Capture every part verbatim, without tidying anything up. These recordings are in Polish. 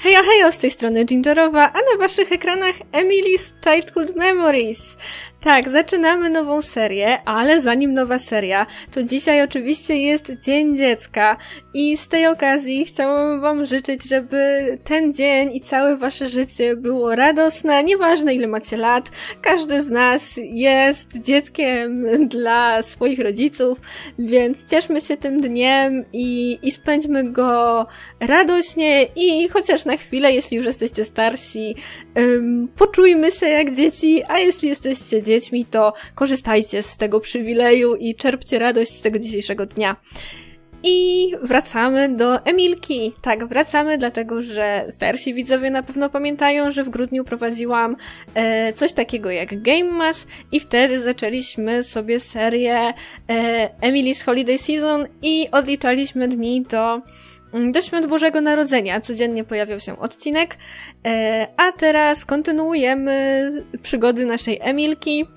Hejo, hejo, z tej strony Gingerowa, a na waszych ekranach Emily's Childhood Memories. Tak, zaczynamy nową serię, ale zanim nowa seria, to dzisiaj oczywiście jest Dzień Dziecka i z tej okazji chciałabym wam życzyć, żeby ten dzień i całe wasze życie było radosne, nieważne ile macie lat, każdy z nas jest dzieckiem dla swoich rodziców, więc cieszmy się tym dniem i, i spędźmy go radośnie i chociaż na chwilę, jeśli już jesteście starsi, um, poczujmy się jak dzieci, a jeśli jesteście dziećmi, to korzystajcie z tego przywileju i czerpcie radość z tego dzisiejszego dnia. I wracamy do Emilki. Tak, wracamy, dlatego że starsi widzowie na pewno pamiętają, że w grudniu prowadziłam e, coś takiego jak Game Mass i wtedy zaczęliśmy sobie serię e, Emily's Holiday Season i odliczaliśmy dni do Do Świąt Bożego Narodzenia codziennie pojawiał się odcinek, a teraz kontynuujemy przygody naszej Emilki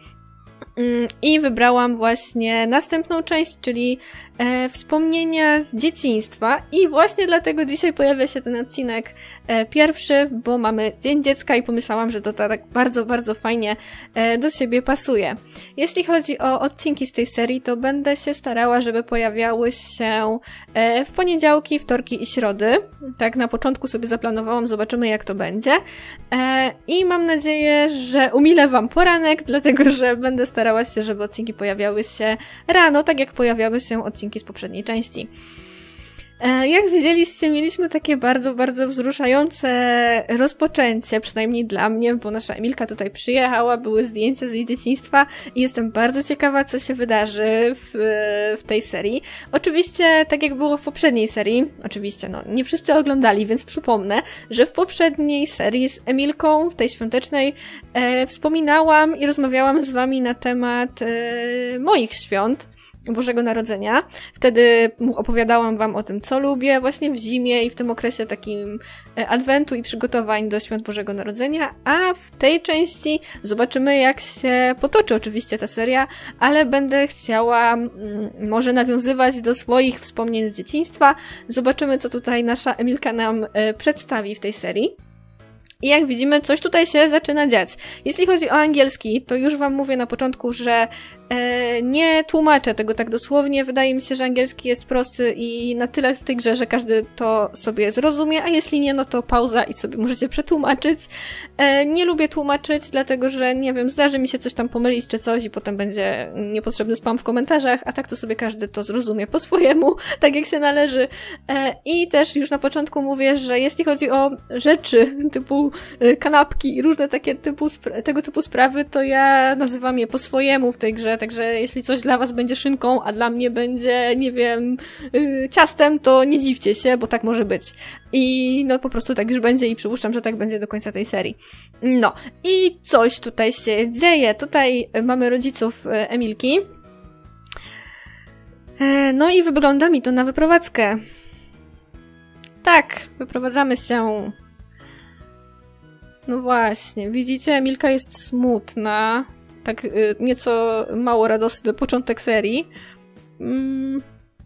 i wybrałam właśnie następną część, czyli e, wspomnienia z dzieciństwa i właśnie dlatego dzisiaj pojawia się ten odcinek e, pierwszy, bo mamy Dzień Dziecka i pomyślałam, że to tak bardzo, bardzo fajnie e, do siebie pasuje. Jeśli chodzi o odcinki z tej serii, to będę się starała, żeby pojawiały się e, w poniedziałki, wtorki i środy. Tak na początku sobie zaplanowałam, zobaczymy jak to będzie. E, I mam nadzieję, że umilę wam poranek, dlatego że będę starała się, żeby odcinki pojawiały się rano, tak jak pojawiały się odcinki z poprzedniej części. Jak widzieliście, mieliśmy takie bardzo, bardzo wzruszające rozpoczęcie, przynajmniej dla mnie, bo nasza Emilka tutaj przyjechała, były zdjęcia z jej dzieciństwa i jestem bardzo ciekawa, co się wydarzy w, w tej serii. Oczywiście, tak jak było w poprzedniej serii, oczywiście, no, nie wszyscy oglądali, więc przypomnę, że w poprzedniej serii z Emilką, w tej świątecznej, e, wspominałam i rozmawiałam z wami na temat e, moich świąt Bożego Narodzenia. Wtedy opowiadałam wam o tym, co lubię właśnie w zimie i w tym okresie takim adwentu i przygotowań do Świąt Bożego Narodzenia, a w tej części zobaczymy, jak się potoczy oczywiście ta seria, ale będę chciała mm, może nawiązywać do swoich wspomnień z dzieciństwa. Zobaczymy, co tutaj nasza Emilka nam e, przedstawi w tej serii. I jak widzimy, coś tutaj się zaczyna dziać. Jeśli chodzi o angielski, to już wam mówię na początku, że e, nie tłumaczę tego tak dosłownie. Wydaje mi się, że angielski jest prosty i na tyle w tej grze, że każdy to sobie zrozumie, a jeśli nie, no to pauza i sobie możecie przetłumaczyć. E, nie lubię tłumaczyć, dlatego że, nie wiem, zdarzy mi się coś tam pomylić czy coś i potem będzie niepotrzebny spam w komentarzach, a tak to sobie każdy to zrozumie po swojemu, tak jak się należy. E, I też już na początku mówię, że jeśli chodzi o rzeczy typu kanapki i różne takie typu tego typu sprawy, to ja nazywam je po swojemu w tej grze, także jeśli coś dla was będzie szynką, a dla mnie będzie, nie wiem, yy, ciastem, to nie dziwcie się, bo tak może być. I no po prostu tak już będzie i przypuszczam, że tak będzie do końca tej serii. No i coś tutaj się dzieje. Tutaj mamy rodziców Emilki. No i wygląda mi to na wyprowadzkę. Tak, wyprowadzamy się. No właśnie, widzicie, Emilka jest smutna. Tak y, nieco mało radosny początek serii. Mm.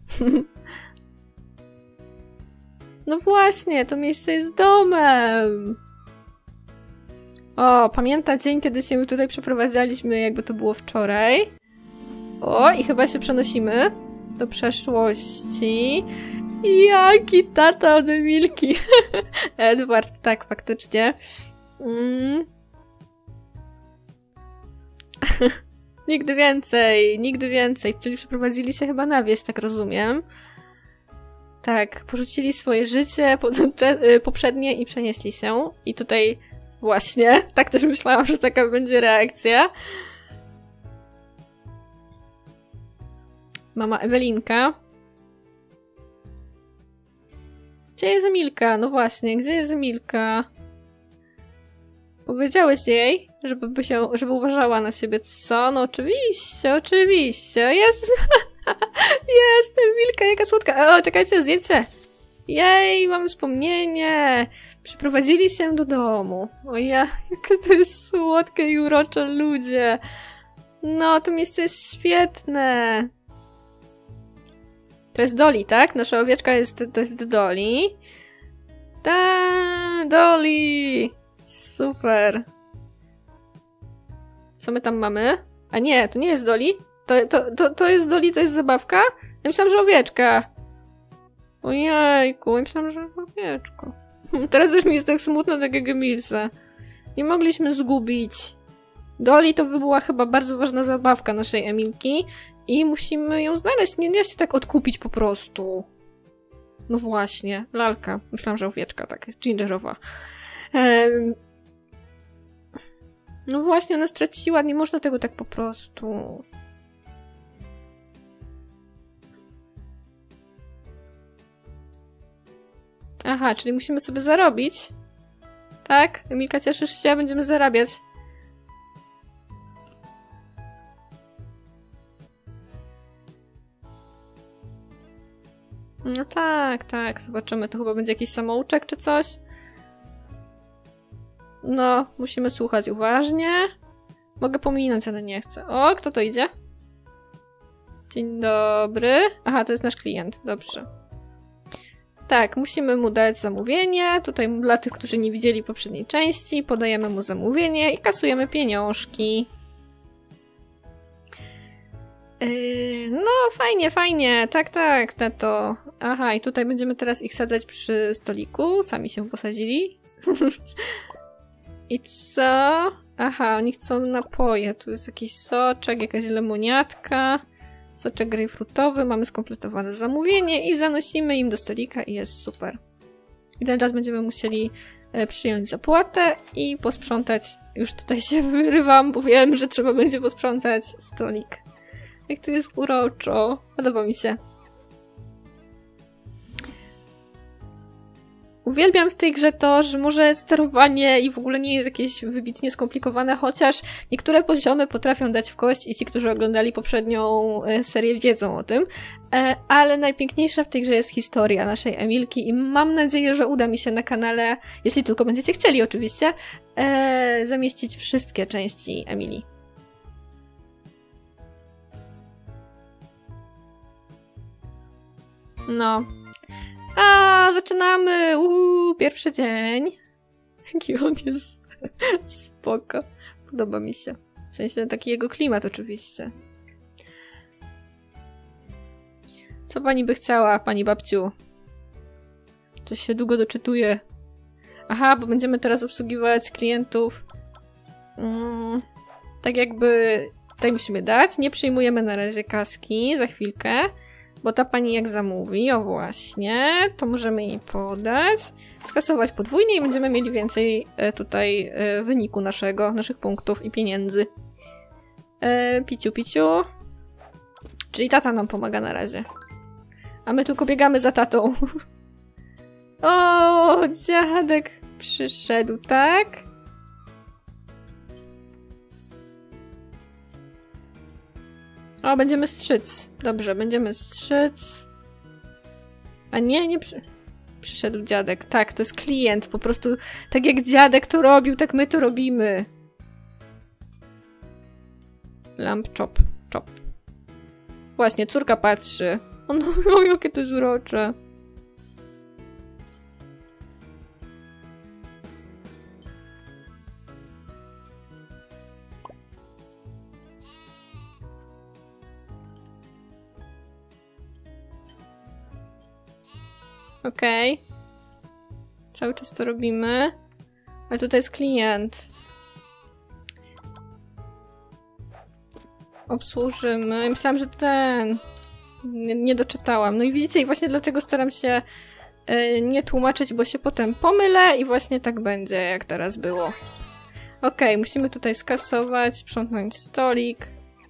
No właśnie, to miejsce jest domem. O, pamięta dzień, kiedy się tutaj przeprowadzaliśmy, jakby to było wczoraj. O, i chyba się przenosimy do przeszłości. Jaki tata od Emilki. Edward, tak, faktycznie. Mm. Nigdy więcej, nigdy więcej. Czyli przeprowadzili się chyba na wieś, tak rozumiem. Tak, porzucili swoje życie poprzednie i przenieśli się. I tutaj właśnie, tak też myślałam, że taka będzie reakcja. Mama Ewelinka. Gdzie jest Emilka? No właśnie, gdzie jest Emilka? Powiedziałeś jej, żeby, by się, żeby uważała na siebie, co? No oczywiście, oczywiście. Jest! Jest! Emilka, jaka słodka! O, czekajcie, zdjęcie! Jej, mamy wspomnienie! Przyprowadzili się do domu. O ja, jakie to jest słodkie i urocze ludzie! No, to miejsce jest świetne! To jest Dolly, tak? Nasza owieczka jest, to jest Dolly. Ta, Dolly! Super. Co my tam mamy? A nie, to nie jest Dolly. To, to, to, to jest Dolly, to jest zabawka? Ja myślałam, że owieczka. Ojejku, ja myślałam, że owieczko. Teraz też mi jest tak smutno, tak jak Emilce. Nie mogliśmy zgubić. Dolly to była chyba bardzo ważna zabawka naszej Emilki i musimy ją znaleźć. Nie da się tak odkupić po prostu. No właśnie, lalka. Myślałam, że owieczka, tak, gingerowa. Um, no właśnie, ona straciła, nie można tego tak po prostu. Aha, czyli musimy sobie zarobić. Tak? Emilka, cieszysz się? Będziemy zarabiać. No tak, tak. Zobaczymy. To chyba będzie jakiś samouczek czy coś. No, musimy słuchać uważnie. Mogę pominąć, ale nie chcę. O, kto to idzie? Dzień dobry. Aha, to jest nasz klient. Dobrze. Tak, musimy mu dać zamówienie. Tutaj dla tych, którzy nie widzieli poprzedniej części, podajemy mu zamówienie i kasujemy pieniążki. Yy, no, fajnie, fajnie. Tak, tak, tato. Aha, i tutaj będziemy teraz ich sadzać przy stoliku. Sami się posadzili. I co? Aha, oni chcą napoje. Tu jest jakiś soczek, jakaś lemoniatka. Soczek grejpfrutowy, mamy skompletowane zamówienie i zanosimy im do stolika i jest super. I teraz będziemy musieli e, przyjąć zapłatę i posprzątać. Już tutaj się wyrywam, bo wiem, że trzeba będzie posprzątać stolik. Jak to jest uroczo. Podoba mi się. Uwielbiam w tej grze to, że może sterowanie i w ogóle nie jest jakieś wybitnie skomplikowane, chociaż niektóre poziomy potrafią dać w kość i ci, którzy oglądali poprzednią serię, wiedzą o tym. Ale najpiękniejsza w tej grze jest historia naszej Emilki i mam nadzieję, że uda mi się na kanale, jeśli tylko będziecie chcieli oczywiście, zamieścić wszystkie części Emilii. No. A, zaczynamy! Uuu, pierwszy dzień. Jaki on jest spoko. Podoba mi się. W sensie taki jego klimat oczywiście. Co pani by chciała, pani babciu? Coś się długo doczytuje. Aha, bo będziemy teraz obsługiwać klientów. Mm, tak jakby... Tutaj musimy dać. Nie przyjmujemy na razie kaski. Za chwilkę. Bo ta pani jak zamówi, o właśnie, to możemy jej podać, skasować podwójnie i będziemy mieli więcej e, tutaj e, wyniku naszego, naszych punktów i pieniędzy. E, piciu, piciu. Czyli tata nam pomaga na razie. A my tylko biegamy za tatą. O, dziadek przyszedł, tak? O, będziemy strzyc. Dobrze, będziemy strzyc. A nie, nie przy... przyszedł dziadek. Tak, to jest klient. Po prostu tak jak dziadek to robił, tak my to robimy. Lamp chop, chop. Właśnie, córka patrzy. O no, o, jakie to jest urocze. Okej. Okay. Cały czas to robimy. Ale tutaj jest klient. Obsłużymy. Myślałam, że ten... Nie, nie doczytałam. No i widzicie, i właśnie dlatego staram się yy, nie tłumaczyć, bo się potem pomylę i właśnie tak będzie, jak teraz było. Okej, okay, musimy tutaj skasować, sprzątnąć stolik.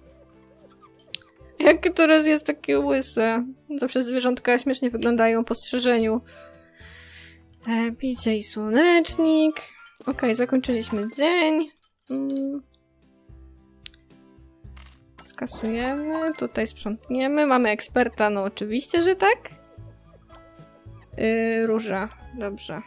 Jakie teraz jest takie łyse. Zawsze zwierzątka śmiesznie wyglądają po strzyżeniu. E, picie i słonecznik. Okej, okay, zakończyliśmy dzień. Mm. Skasujemy. Tutaj sprzątniemy. Mamy eksperta, no oczywiście, że tak. Yy, róża. Dobrze.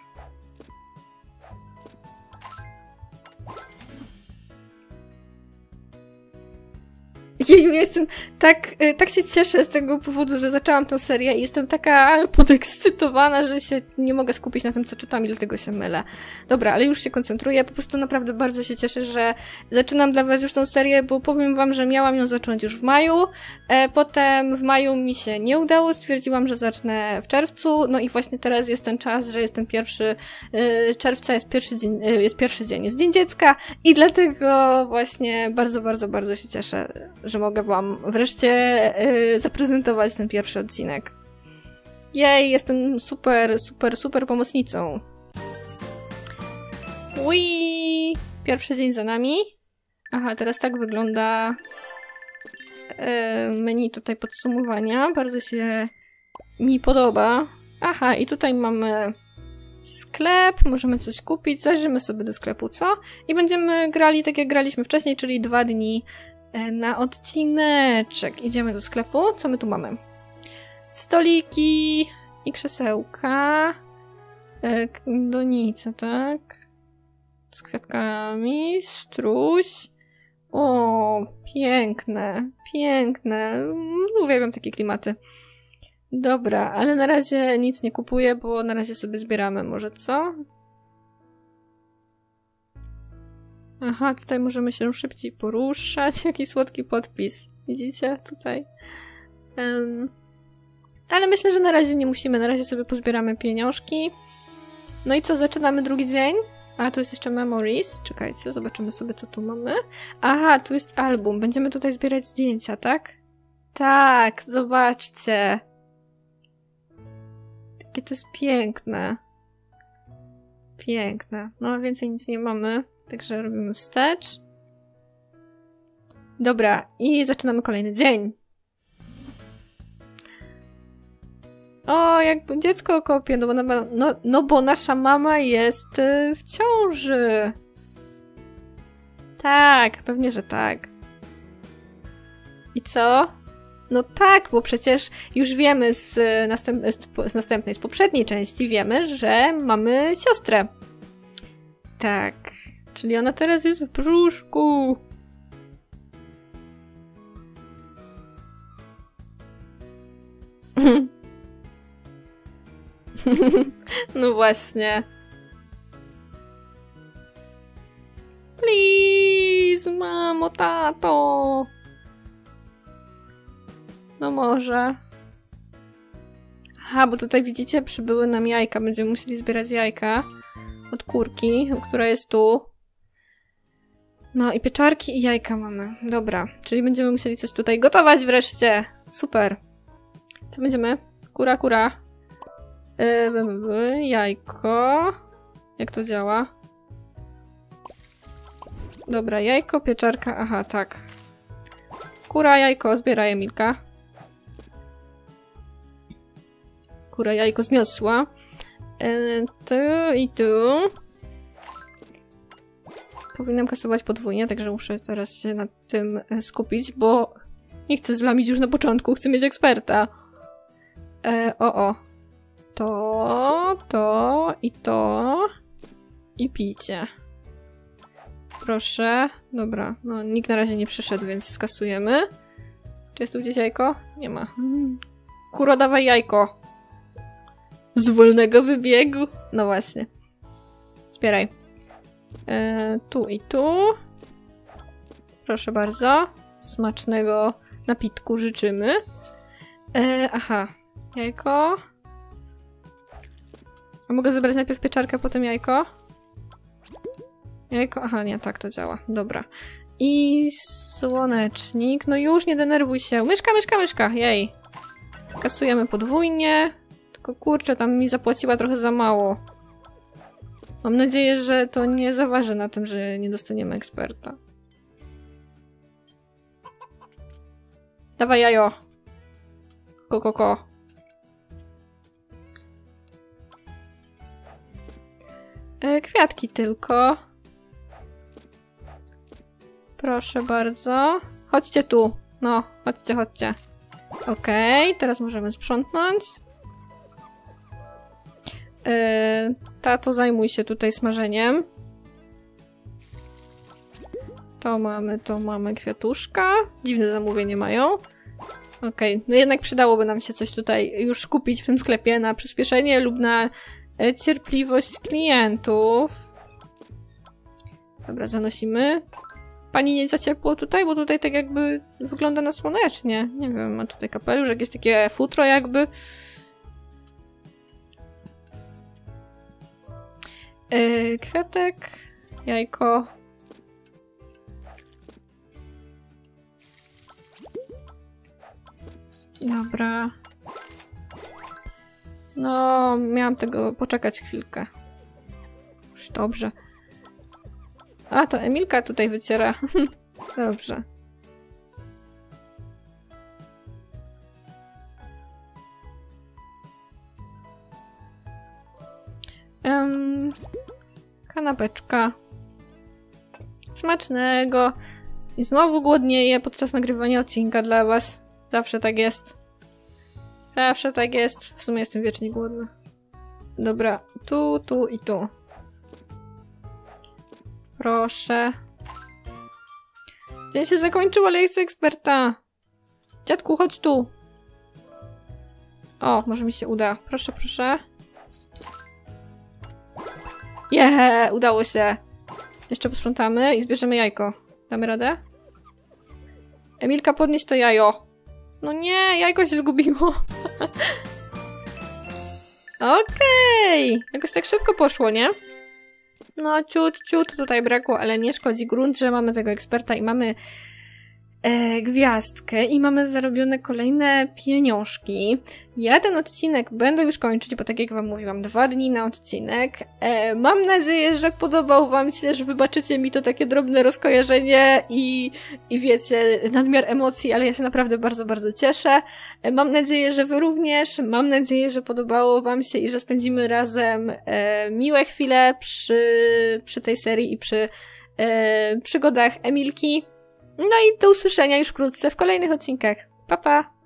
Jeju, jestem tak, tak się cieszę z tego powodu, że zaczęłam tą serię i jestem taka podekscytowana, że się nie mogę skupić na tym, co czytam i dlatego się mylę. Dobra, ale już się koncentruję, po prostu naprawdę bardzo się cieszę, że zaczynam dla was już tą serię, bo powiem wam, że miałam ją zacząć już w maju, e, potem w maju mi się nie udało, stwierdziłam, że zacznę w czerwcu, no i właśnie teraz jest ten czas, że jest ten pierwszy e, czerwca, jest pierwszy dzień, e, jest pierwszy dzień, jest Dzień Dziecka i dlatego właśnie bardzo, bardzo, bardzo się cieszę, że mogę wam wreszcie yy, zaprezentować ten pierwszy odcinek. Jej, jestem super, super, super pomocnicą. Ui, pierwszy dzień za nami. Aha, teraz tak wygląda yy, menu tutaj podsumowania. Bardzo się mi podoba. Aha, i tutaj mamy sklep, możemy coś kupić, zajrzymy sobie do sklepu, co? I będziemy grali tak jak graliśmy wcześniej, czyli dwa dni na odcineczek. Idziemy do sklepu. Co my tu mamy? Stoliki i krzesełka. Donice, tak? Z kwiatkami. Struś. O, piękne, piękne. Uwielbiam takie klimaty. Dobra, ale na razie nic nie kupuję, bo na razie sobie zbieramy. Może co? Aha, tutaj możemy się szybciej poruszać. Jaki słodki podpis. Widzicie? Tutaj. Um, ale myślę, że na razie nie musimy. Na razie sobie pozbieramy pieniążki. No i co? Zaczynamy drugi dzień. A, tu jest jeszcze Memories. Czekajcie, zobaczymy sobie, co tu mamy. Aha, tu jest album. Będziemy tutaj zbierać zdjęcia, tak? Tak, zobaczcie. Takie to jest piękne. Piękne. No, a więcej nic nie mamy. Także robimy wstecz. Dobra, i zaczynamy kolejny dzień. O, jakby dziecko kopie, no bo, na, no, no bo nasza mama jest y, w ciąży. Tak, pewnie, że tak. I co? No tak, bo przecież już wiemy z, następ z następnej, z poprzedniej części wiemy, że mamy siostrę. Tak. Czyli ona teraz jest w brzuszku. No właśnie. Please, mamo, tato. No może. Aha, bo tutaj widzicie, przybyły nam jajka. Będziemy musieli zbierać jajka od kurki, która jest tu. No i pieczarki i jajka mamy. Dobra, czyli będziemy musieli coś tutaj gotować wreszcie. Super. Co będziemy? Kura, kura. Yy, jajko. Jak to działa? Dobra, jajko, pieczarka. Aha, tak. Kura, jajko, zbieraj, Emilka. Kura, jajko zniosła. Yy, tu i tu. Powinnam kasować podwójnie, także muszę teraz się nad tym skupić, bo nie chcę zlamić już na początku, chcę mieć eksperta. E, o, o. To, to i to. I picie. Proszę. Dobra, no nikt na razie nie przyszedł, więc skasujemy. Czy jest tu gdzieś jajko? Nie ma. Kuro, dawaj jajko. Z wolnego wybiegu. No właśnie. Zbieraj. E, tu i tu. Proszę bardzo. Smacznego napitku życzymy. E, aha. Jajko. A mogę zebrać najpierw pieczarkę, potem jajko? Jajko? Aha, nie, tak to działa. Dobra. I słonecznik. No już, nie denerwuj się. Myszka, myszka, myszka. Jej. Kasujemy podwójnie. Tylko kurczę, tam mi zapłaciła trochę za mało. Mam nadzieję, że to nie zaważy na tym, że nie dostaniemy eksperta. Dawaj jajo. Ko, ko, ko. E, kwiatki tylko. Proszę bardzo. Chodźcie tu. No, chodźcie, chodźcie. Okej, okay, teraz możemy sprzątnąć. Yy, tato, zajmuj się tutaj smażeniem. To mamy, to mamy kwiatuszka. Dziwne zamówienie mają. Okej, okay. No jednak przydałoby nam się coś tutaj już kupić w tym sklepie na przyspieszenie lub na cierpliwość klientów. Dobra, zanosimy. Pani nie za ciepło tutaj, bo tutaj tak jakby wygląda na słonecznie. Nie wiem, ma tutaj kapelusz, jakieś takie futro jakby. Yy, kwiatek, jajko. Dobra. No, miałam tego poczekać chwilkę. Już dobrze. A, to Emilka tutaj wyciera. Dobrze. Um, kanapeczka. Smacznego. I znowu głodnieję podczas nagrywania odcinka dla was. Zawsze tak jest. Zawsze tak jest. W sumie jestem wiecznie głodna. Dobra, tu, tu i tu. Proszę. Dzień się zakończył, ale ja chcę eksperta. Dziadku, chodź tu. O, może mi się uda. Proszę, proszę. Yeah, udało się. Jeszcze posprzątamy i zbierzemy jajko. Damy radę? Emilka, podnieś to jajo. No nie, jajko się zgubiło. Okej. Okay. Jakoś tak szybko poszło, nie? No, ciut, ciut tutaj brakło, ale nie szkodzi. Grunt, że mamy tego eksperta i mamy e, gwiazdkę i mamy zarobione kolejne pieniążki. Ja ten odcinek będę już kończyć, bo tak jak wam mówiłam, dwa dni na odcinek. E, mam nadzieję, że podobał wam się, że wybaczycie mi to takie drobne rozkojarzenie i, i wiecie, nadmiar emocji, ale ja się naprawdę bardzo, bardzo cieszę. E, mam nadzieję, że wy również. Mam nadzieję, że podobało wam się i że spędzimy razem e, miłe chwile przy, przy tej serii i przy e, przygodach Emilki. No i do usłyszenia już wkrótce w kolejnych odcinkach. Pa, pa!